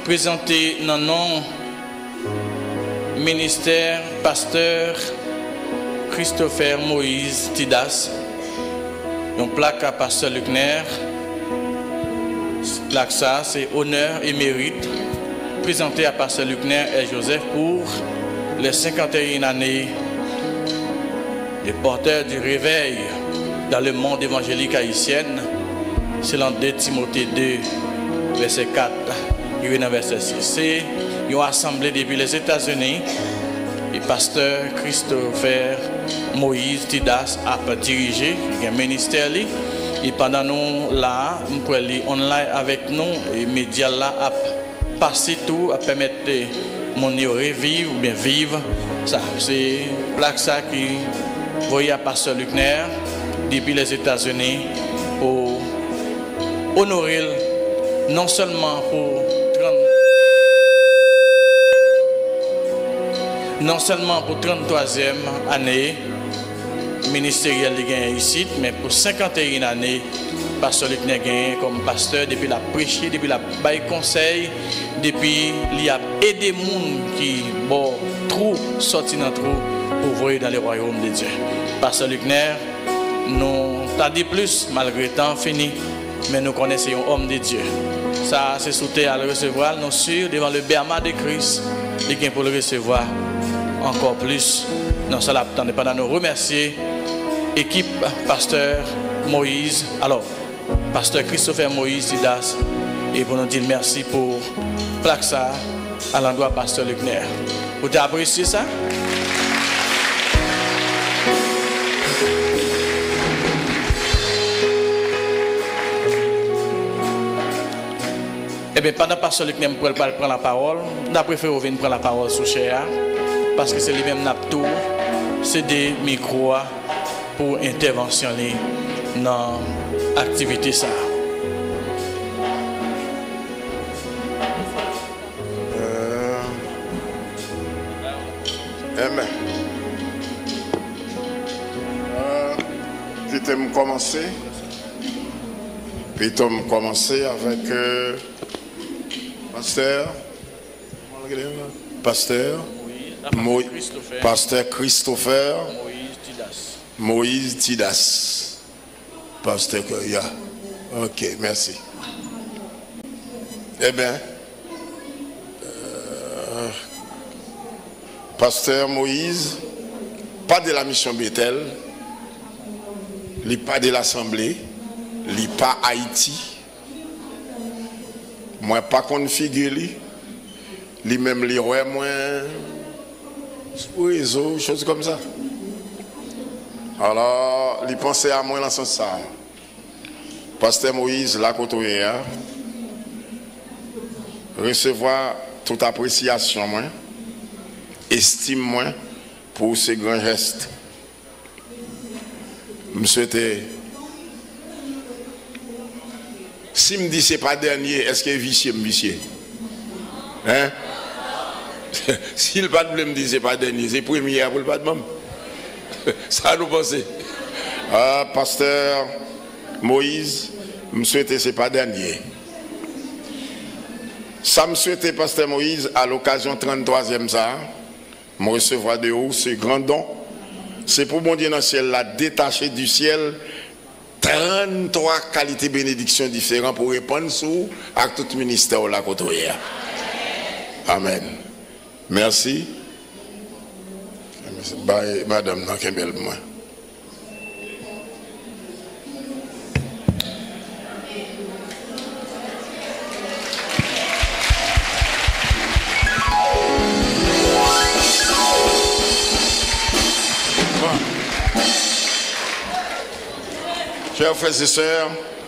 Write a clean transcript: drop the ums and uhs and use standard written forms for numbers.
présenter dans nom ministère pasteur Christopher Moïse Tidas, une plaque à pasteur Lucner. Plaque ça, c'est honneur et mérite, présenté à pasteur Lucner et Joseph pour les 51 années des porteurs du réveil dans le monde évangélique haïtien, selon 2 Timothée 2, verset 4, et verset 6. C'est une assemblée depuis les États-Unis et pasteur Christopher Moïse Tidas a dirigé un ministère. Et pendant nous là, nous pouvons aller online avec nous, et les médias là a passé tout, à permettre mon revivre ou bien vivre. Ça, c'est plaque ça qui voyait à pasteur Lucner depuis les États-Unis pour honorer non seulement pour 33e année ministériel ici, mais pour 51 années, pasteur Lucner gagné comme pasteur depuis la prêcher, depuis la bail conseil, depuis il a aidé les gens qui bon trop sorti dans trou pour voyer dans le royaume de Dieu. Pasteur Lucner, nous t'as dit plus malgré temps fini, mais nous connaissons un homme de Dieu. Ça c'est sauté à le recevoir, nous sûrs devant le berma de Christ, il vient pour le recevoir encore plus. Nous sommes là pendant nous remercier équipe pasteur Moïse, alors pasteur Christopher Moïse Tidas, et pour nous dire merci pour plaque ça à l'endroit pasteur Lucner. Vous avez apprécié ça? Eh bien, pendant que pasteur Lucner pour prendre la parole, on a préféré venir prendre la parole sous Chéa, parce que c'est lui-même Naptour, c'est des micros pour intervention dans l'activité ça. Amen. Puis tu me commencer. Puis tu me commencer avec pasteur Christopher Moïse Tidas. Pasteur Koya. Ok, merci. Eh bien, pasteur Moïse, pas de la mission Bethel, il pas de l'Assemblée, il pas Haïti. Moi, pas configure, il même les rois, moi, réseau, choses comme ça. Alors, il pensait à moi dans ce sens. Pasteur Moïse, la côtoyer, recevoir toute appréciation, moi, estime moi pour ces grands gestes. Je souhaitais. Si me dit c'est pas dernier, est-ce que vicieux me vicieux? Hein? Si le pas de me dit c'est pas dernier, c'est premier pour le pas de même. Ça nous pensez. Ah, pasteur Moïse, me souhaitais c'est pas dernier. Ça me souhaitait pasteur Moïse à l'occasion 33e ça, me recevoir de haut ce grand don. C'est pour mon Dieu dans le ciel la détacher du ciel 33 qualités bénédictions différentes pour répondre sur à tout ministère la côté. Amen. Merci. Bye, madame, dans quel bel moment. Chers frères et sœurs,